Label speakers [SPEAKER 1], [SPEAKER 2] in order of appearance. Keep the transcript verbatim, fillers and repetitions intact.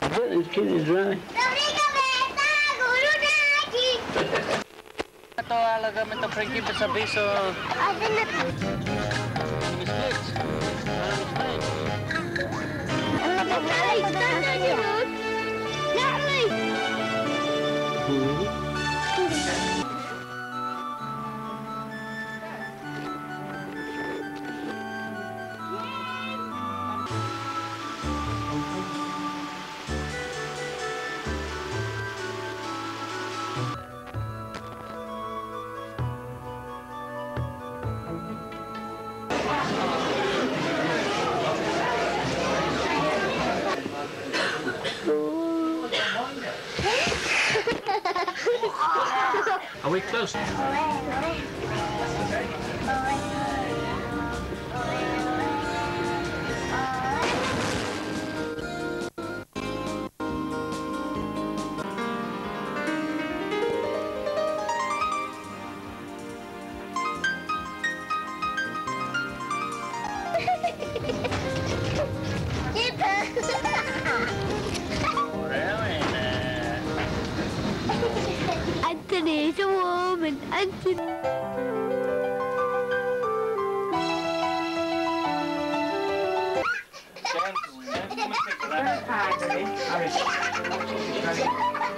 [SPEAKER 1] This kid is running.
[SPEAKER 2] Ito alaga mo ito Frankie sa biso. Misplits. Are we close?
[SPEAKER 3] Anthony is a woman. Anthony.
[SPEAKER 2] Gentle, gentle.